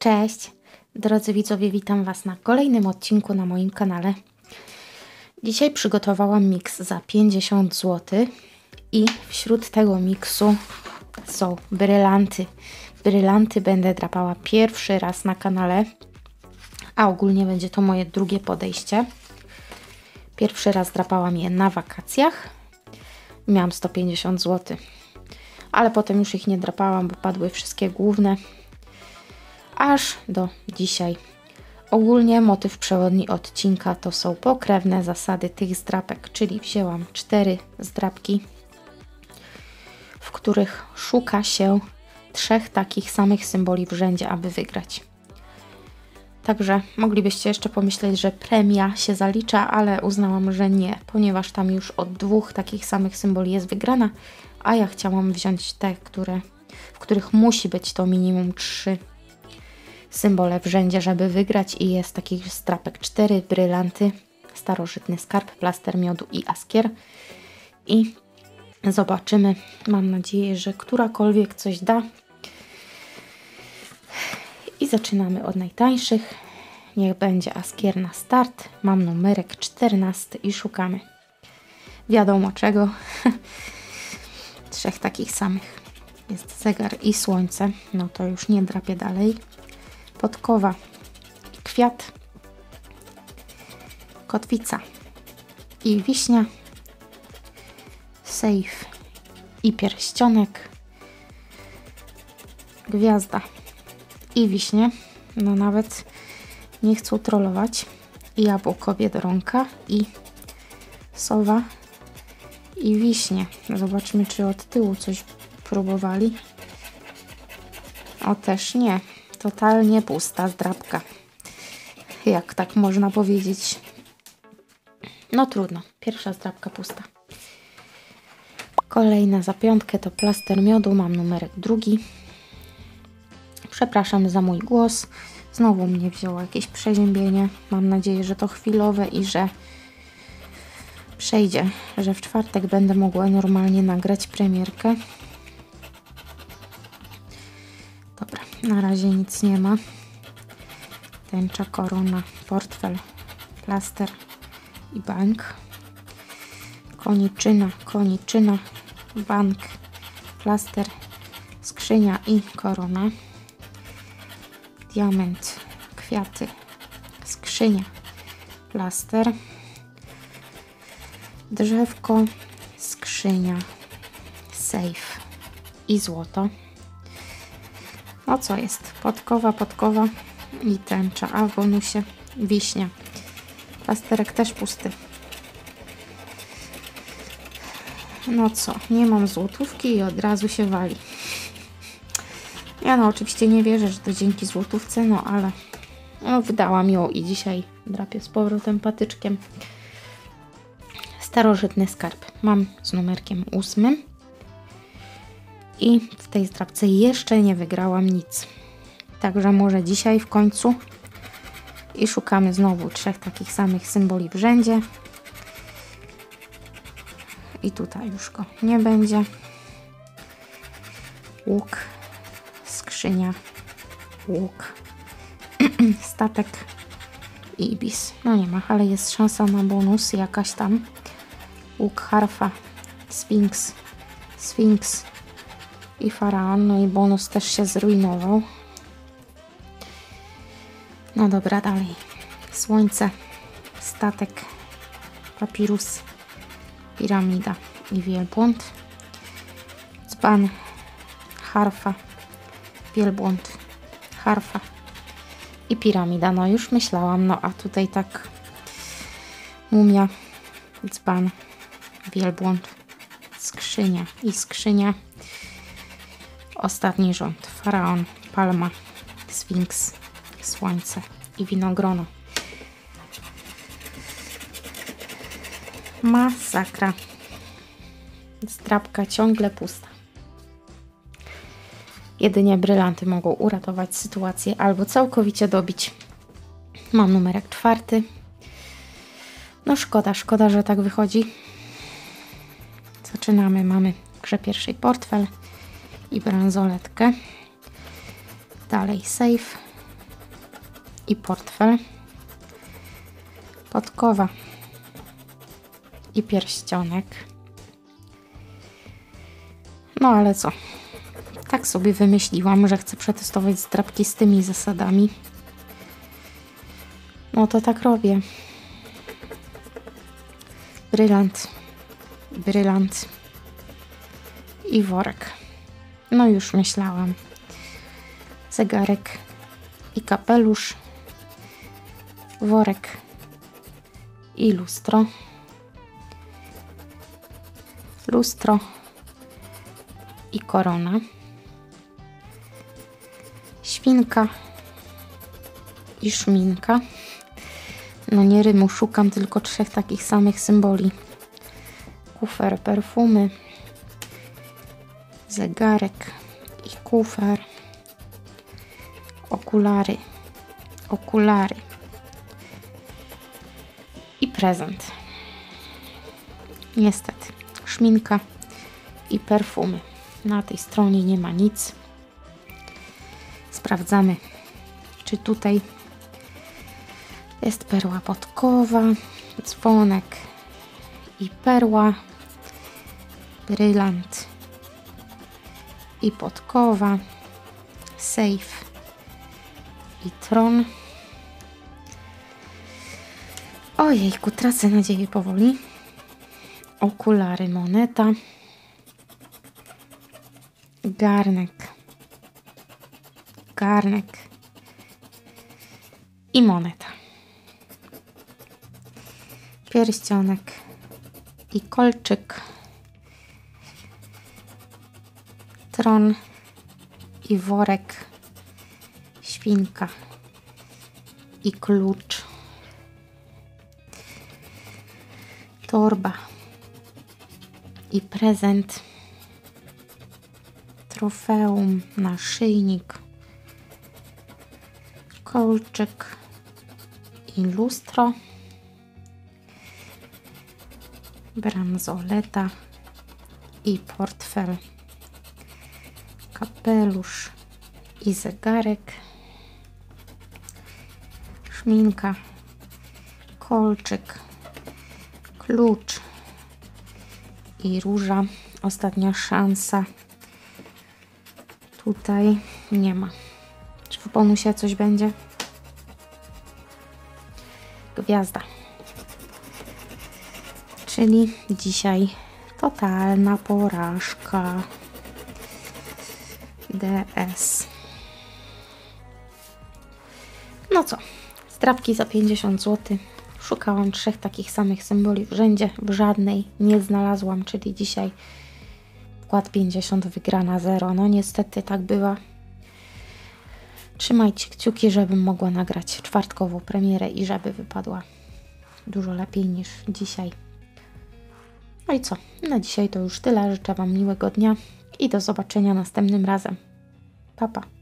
Cześć, drodzy widzowie, witam Was na kolejnym odcinku na moim kanale. Dzisiaj przygotowałam miks za 50 zł i wśród tego miksu są brylanty. Brylanty będę drapała pierwszy raz na kanale, a ogólnie będzie to moje drugie podejście. Pierwszy raz drapałam je na wakacjach, miałam 150 zł, ale potem już ich nie drapałam, bo padły wszystkie główne. Aż do dzisiaj. Ogólnie motyw przewodni odcinka to są pokrewne zasady tych zdrapek, czyli wzięłam 4 zdrapki, w których szuka się 3 takich samych symboli w rzędzie, aby wygrać. Także moglibyście jeszcze pomyśleć, że premia się zalicza, ale uznałam, że nie, ponieważ tam już od 2 takich samych symboli jest wygrana, a ja chciałam wziąć te, w których musi być to minimum 3 symbole w rzędzie, żeby wygrać, i jest takich zdrapek 4: brylanty, starożytny skarb, plaster miodu i askier. I zobaczymy, mam nadzieję, że którakolwiek coś da. I zaczynamy od najtańszych. Niech będzie askier na start. Mam numerek 14 i szukamy wiadomo czego. 3 takich samych. Jest zegar i słońce, no to już nie drapię dalej. Podkowa, kwiat, kotwica i wiśnia, sejf i pierścionek, gwiazda i wiśnie, no nawet nie chcą trollować, i jabłko, biedronka i sowa i wiśnie. Zobaczmy, czy od tyłu coś próbowali. O, też nie. Totalnie pusta zdrapka. Jak tak można powiedzieć. No trudno. Pierwsza zdrapka pusta. Kolejna za 5 to plaster miodu. Mam numerek 2. Przepraszam za mój głos. Znowu mnie wzięło jakieś przeziębienie. Mam nadzieję, że to chwilowe i że przejdzie. Że w czwartek będę mogła normalnie nagrać premierkę. Dobra, na razie nic nie ma. Tęcza, korona, portfel, plaster i bank. Koniczyna, bank, plaster, skrzynia i korona. Diament, kwiaty, skrzynia, plaster, drzewko, skrzynia, sejf i złoto. No co jest? Podkowa i tęcza, a w bonusie wiśnia. Plasterek też pusty. No co? Nie mam złotówki i od razu się wali. Ja no oczywiście nie wierzę, że to dzięki złotówce, no ale no, wydałam ją i dzisiaj drapię z powrotem patyczkiem. Starożytny skarb. Mam z numerkiem 8. I w tej zdrapce jeszcze nie wygrałam nic. Także może dzisiaj w końcu. I szukamy znowu 3 takich samych symboli w rzędzie. I tutaj już go nie będzie. Łuk, skrzynia, łuk, statek i ibis. No nie ma, ale jest szansa na bonus jakaś tam. Łuk, harfa, sfinks i faraon. No i bonus też się zrujnował. No dobra, dalej. Słońce, statek, papirus, piramida i wielbłąd. Dzban, harfa, wielbłąd, harfa i piramida. No już myślałam, no a tutaj tak mumia, dzban, wielbłąd, skrzynia i skrzynia. Ostatni rząd, faraon, palma, sfinks, słońce i winogrono. Masakra. Zdrapka ciągle pusta. Jedynie brylanty mogą uratować sytuację albo całkowicie dobić. Mam numerek 4. No szkoda, że tak wychodzi. Zaczynamy. Mamy w grze pierwszej portfel i bransoletkę. Dalej sejf, i portfel, podkowa i pierścionek. No ale co? Tak sobie wymyśliłam, że chcę przetestować zdrabki z tymi zasadami. No to tak robię. Brylant, brylant i worek. No już myślałam. Zegarek i kapelusz, worek i lustro. Lustro i korona. Świnka i szminka. No nie rymu, szukam tylko 3 takich samych symboli. Kufer, perfumy, zegarek i kufer, okulary, okulary i prezent. Niestety, szminka i perfumy. Na tej stronie nie ma nic. Sprawdzamy, czy tutaj jest perła podkowa, dzwonek i perła, brylant i podkowa, sejf i tron. Ojejku, tracę nadzieję powoli. Okulary, moneta, garnek, garnek i moneta. Pierścionek i kolczyk, tron i worek, świnka i klucz, torba i prezent, trofeum, naszyjnik, kolczyk i lustro, bransoleta i portfel, kapelusz i zegarek, szminka, kolczyk, klucz i róża. Ostatnia szansa. Tutaj nie ma. Czy w bonusie coś będzie? Gwiazda. Czyli dzisiaj totalna porażka. DS. No co? Zdrabki za 50 zł. Szukałam 3 takich samych symboli w rzędzie. W żadnej nie znalazłam, czyli dzisiaj wkład 50, wygrana 0. No niestety tak bywa. Trzymajcie kciuki, żebym mogła nagrać czwartkową premierę i żeby wypadła dużo lepiej niż dzisiaj. No i co? Na dzisiaj to już tyle. Życzę Wam miłego dnia i do zobaczenia następnym razem. Pa, pa.